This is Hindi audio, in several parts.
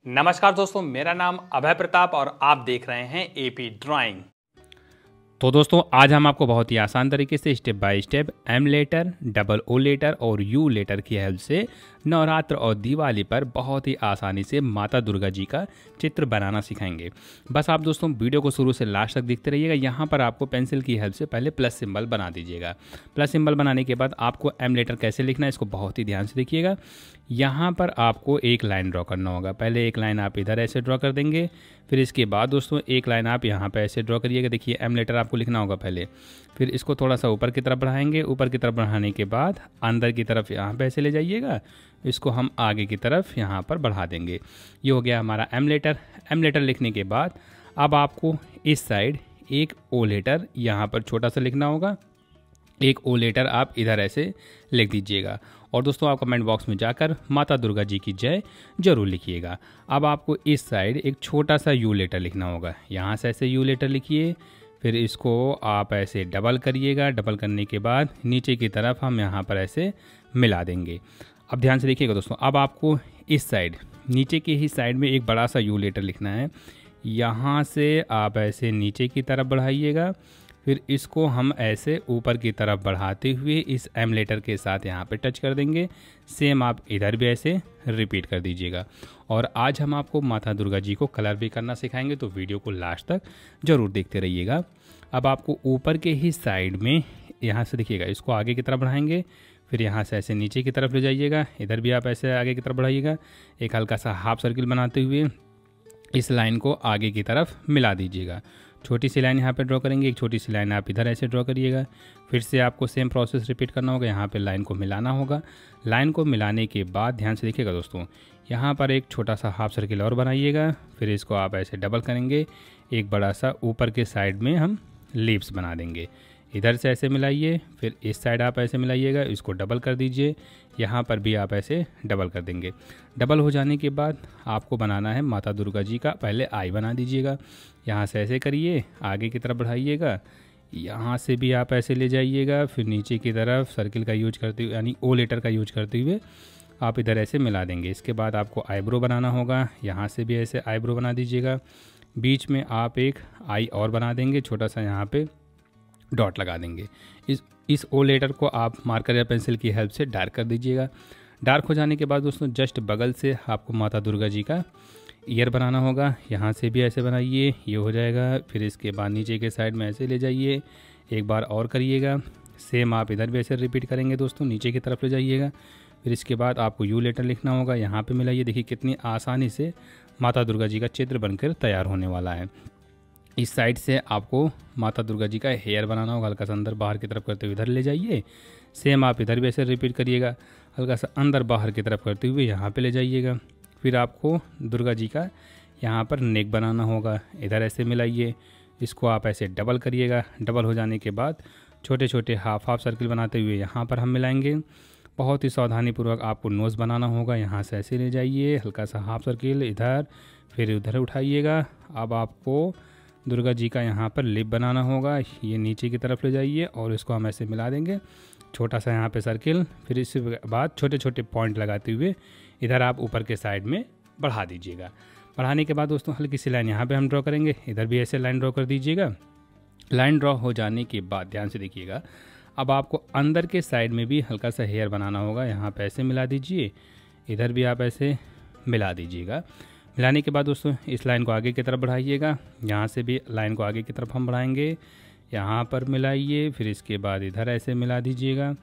नमस्कार दोस्तों, मेरा नाम अभय प्रताप और आप देख रहे हैं एपी ड्राइंग। तो दोस्तों आज हम आपको बहुत ही आसान तरीके से step by step M letter, double O letter और यू लेटर की हेल्प से नवरात्र और दिवाली पर बहुत ही आसानी से माता दुर्गा जी का चित्र बनाना सिखाएंगे। बस आप दोस्तों वीडियो को शुरू से लास्ट तक देखते रहिएगा। यहाँ पर आपको पेंसिल की हेल्प से पहले प्लस सिंबल बना दीजिएगा। प्लस सिंबल बनाने के बाद आपको एम लेटर कैसे लिखना है इसको बहुत ही ध्यान से देखिएगा। यहाँ पर आपको एक लाइन ड्रॉ करना होगा। पहले एक लाइन आप इधर ऐसे ड्रॉ कर देंगे, फिर इसके बाद दोस्तों एक लाइन आप यहाँ पे ऐसे ड्रॉ करिएगा। देखिए एम लेटर आपको लिखना होगा पहले, फिर इसको थोड़ा सा ऊपर की तरफ बढ़ाएंगे। ऊपर की तरफ बढ़ाने के बाद अंदर की तरफ यहाँ पे ऐसे ले जाइएगा, इसको हम आगे की तरफ यहाँ पर बढ़ा देंगे। ये हो गया हमारा एम लेटर। एम लेटर लिखने के बाद अब आपको इस साइड एक ओ लेटर यहाँ पर छोटा सा लिखना होगा। एक ओ लेटर आप इधर ऐसे लिख दीजिएगा और दोस्तों आप कमेंट बॉक्स में जाकर माता दुर्गा जी की जय जरूर लिखिएगा। अब आपको इस साइड एक छोटा सा यू लेटर लिखना होगा। यहाँ से ऐसे यू लेटर लिखिए, फिर इसको आप ऐसे डबल करिएगा। डबल करने के बाद नीचे की तरफ हम यहाँ पर ऐसे मिला देंगे। अब ध्यान से देखिएगा दोस्तों, अब आपको इस साइड नीचे की ही साइड में एक बड़ा सा यू लेटर लिखना है। यहाँ से आप ऐसे नीचे की तरफ बढ़ाइएगा, फिर इसको हम ऐसे ऊपर की तरफ बढ़ाते हुए इस एम लेटर के साथ यहाँ पे टच कर देंगे। सेम आप इधर भी ऐसे रिपीट कर दीजिएगा। और आज हम आपको माता दुर्गा जी को कलर भी करना सिखाएंगे, तो वीडियो को लास्ट तक ज़रूर देखते रहिएगा। अब आपको ऊपर के ही साइड में यहाँ से देखिएगा, इसको आगे की तरफ बढ़ाएंगे, फिर यहाँ से ऐसे नीचे की तरफ ले जाइएगा। इधर भी आप ऐसे आगे की तरफ बढ़ाइएगा। एक हल्का सा हाफ सर्किल बनाते हुए इस लाइन को आगे की तरफ मिला दीजिएगा। छोटी सी लाइन यहाँ पे ड्रॉ करेंगे, एक छोटी सी लाइन आप इधर ऐसे ड्रॉ करिएगा। फिर से आपको सेम प्रोसेस रिपीट करना होगा। यहाँ पे लाइन को मिलाना होगा। लाइन को मिलाने के बाद ध्यान से देखिएगा दोस्तों, यहाँ पर एक छोटा सा हाफ सर्किल और बनाइएगा। फिर इसको आप ऐसे डबल करेंगे, एक बड़ा सा ऊपर के साइड में हम लीव्स बना देंगे। इधर से ऐसे मिलाइए, फिर इस साइड आप ऐसे मिलाइएगा, इसको डबल कर दीजिए। यहाँ पर भी आप ऐसे डबल कर देंगे। डबल हो जाने के बाद आपको बनाना है माता दुर्गा जी का। पहले आई बना दीजिएगा। यहाँ से ऐसे करिए, आगे की तरफ बढ़ाइएगा। यहाँ से भी आप ऐसे ले जाइएगा, फिर नीचे की तरफ सर्किल का यूज करते हुए यानी ओ लेटर का यूज करते हुए आप इधर ऐसे मिला देंगे। इसके बाद आपको आईब्रो बनाना होगा। यहाँ से भी ऐसे आईब्रो बना दीजिएगा। बीच में आप एक आई और बना देंगे, छोटा सा यहाँ पे डॉट लगा देंगे। इस ओ लेटर को आप मार्कर या पेंसिल की हेल्प से डार्क कर दीजिएगा। डार्क हो जाने के बाद दोस्तों जस्ट बगल से आपको माता दुर्गा जी का ईयर बनाना होगा। यहाँ से भी ऐसे बनाइए, ये हो जाएगा। फिर इसके बाद नीचे के साइड में ऐसे ले जाइए, एक बार और करिएगा। सेम आप इधर भी ऐसे रिपीट करेंगे दोस्तों, नीचे की तरफ ले जाइएगा। फिर इसके बाद आपको यू लेटर लिखना होगा, यहाँ पे मिलाइए। देखिए कितनी आसानी से माता दुर्गा जी का चित्र बनकर तैयार होने वाला है। इस साइड से आपको माता दुर्गा जी का हेयर बनाना होगा। हल्का सा अंदर बाहर की तरफ करते हुए इधर ले जाइए। सेम आप इधर भी ऐसे रिपीट करिएगा। हल्का सा अंदर बाहर की तरफ करते हुए यहाँ पे ले जाइएगा। फिर आपको दुर्गा जी का यहाँ पर नेक बनाना होगा। इधर ऐसे मिलाइए, इसको आप ऐसे डबल करिएगा। डबल हो जाने के बाद छोटे छोटे हाफ हाफ सर्किल बनाते हुए यहाँ पर हम मिलाएंगे। बहुत ही सावधानीपूर्वक आपको नोज़ बनाना होगा। यहाँ से ऐसे ले जाइए, हल्का सा हाफ सर्किल इधर, फिर उधर उठाइएगा। अब आपको दुर्गा जी का यहाँ पर लिप बनाना होगा। ये नीचे की तरफ ले जाइए और इसको हम ऐसे मिला देंगे, छोटा सा यहाँ पे सर्किल। फिर इसके बाद छोटे छोटे पॉइंट लगाते हुए इधर आप ऊपर के साइड में बढ़ा दीजिएगा। बढ़ाने के बाद दोस्तों हल्की सी लाइन यहाँ पे हम ड्रॉ करेंगे। इधर भी ऐसे लाइन ड्रॉ कर दीजिएगा। लाइन ड्रॉ हो जाने के बाद ध्यान से देखिएगा, अब आपको अंदर के साइड में भी हल्का सा हेयर बनाना होगा। यहाँ पे ऐसे मिला दीजिए, इधर भी आप ऐसे मिला दीजिएगा। मिलाने के बाद दोस्तों इस लाइन को आगे की तरफ बढ़ाइएगा। यहाँ से भी लाइन को आगे की तरफ हम बढ़ाएंगे, यहाँ पर मिलाइए। फिर इसके बाद इधर ऐसे मिला दीजिएगा।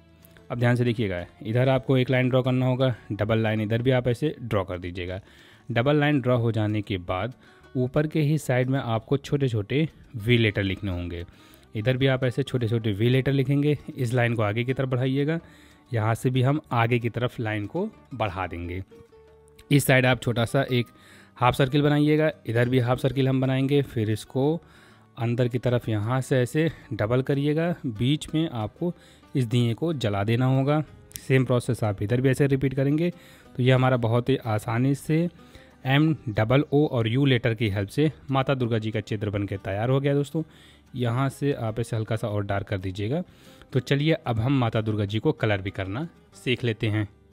अब ध्यान से देखिएगा, इधर आपको एक लाइन ड्रॉ करना होगा। डबल लाइन इधर भी आप ऐसे ड्रॉ कर दीजिएगा। डबल लाइन ड्रॉ हो जाने के बाद ऊपर के ही साइड में आपको छोटे छोटे वी लेटर लिखने होंगे। इधर भी आप ऐसे छोटे छोटे वी लेटर लिखेंगे। इस लाइन को आगे की तरफ बढ़ाइएगा। यहाँ से भी हम आगे की तरफ लाइन को बढ़ा देंगे। इस साइड आप छोटा सा एक हाफ सर्किल बनाइएगा। इधर भी हाफ सर्किल हम बनाएंगे। फिर इसको अंदर की तरफ यहाँ से ऐसे डबल करिएगा। बीच में आपको इस दिए को जला देना होगा। सेम प्रोसेस आप इधर भी ऐसे रिपीट करेंगे। तो ये हमारा बहुत ही आसानी से एम डबल ओ और यू लेटर की हेल्प से माता दुर्गा जी का चित्र बनकर तैयार हो गया दोस्तों। यहाँ से आप ऐसे हल्का सा और डार्क कर दीजिएगा। तो चलिए अब हम माता दुर्गा जी को कलर भी करना सीख लेते हैं।